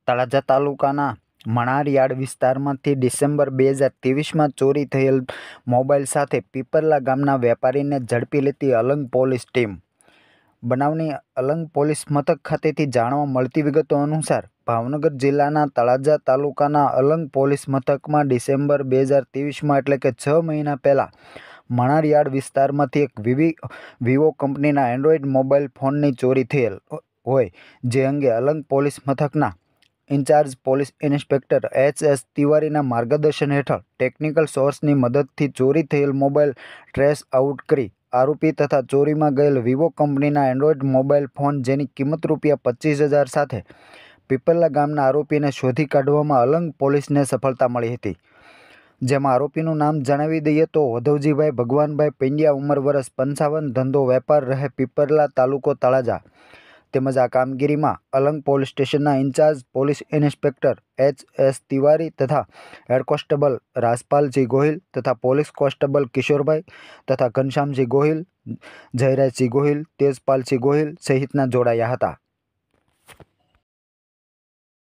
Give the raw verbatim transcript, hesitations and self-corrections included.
તળાજા તાલુકાના મણારયાર્ડ વિસ્તારમાંથી ડિસેમ્બર બે હજાર ત્રેવીસમાં ચોરી થયેલ મોબાઈલ સાથે પીપરલા ગામના વેપારીને ઝડપી લેતી અલંગ પોલીસ ટીમ. બનાવની અલંગ પોલીસ મથક ખાતેથી જાણવા મળતી વિગતો અનુસાર ભાવનગર જિલ્લાના તળાજા તાલુકાના અલંગ પોલીસ મથકમાં ડિસેમ્બર બે હજાર ત્રેવીસમાં એટલે કે છ મહિના પહેલાં મણારયાર્ડ વિસ્તારમાંથી એક વિવી વિવો કંપનીના એન્ડ્રોઈડ મોબાઈલ ફોનની ચોરી થયેલ હોય, જે અંગે અલંગ પોલીસ મથકના incharge police inspector H S તિવારીના માર્ગદર્શન હેઠળ ટેકનિકલ સોર્સની મદદથી ચોરી થયેલ મોબાઈલ ટ્રેસ આઉટ કરી આરોપી તથા ચોરીમાં ગયેલ વિવો કંપનીના એન્ડ્રોઈડ મોબાઈલ ફોન જેની કિંમત રૂપિયા પચીસ હજાર સાથે પીપરલા ગામના આરોપીને શોધી કાઢવામાં અલંગ પોલીસને સફળતા મળી હતી. જેમાં આરોપીનું નામ જણાવી દઈએ તો વધવજીભાઈ ભગવાનભાઈ પંડ્યા, ઉંમર વર્ષ પંચાવન, ધંધો વેપાર, રહે પીપરલા, તાલુકો તળાજા. તેમજ આ કામગીરીમાં અલંગ પોલીસ સ્ટેશનના incharge police inspector H S Tiwari તથા હેડ કોન્સ્ટેબલ રાજપાલસિંહ ગોહિલ તથા પોલીસ કોન્સ્ટેબલ કિશોરભાઈ તથા ઘનશ્યામસિંહ ગોહિલ, જયરાજસિંહ ગોહિલ, તેજપાલસિંહ ગોહિલ સહિતના જોડાયા હતા.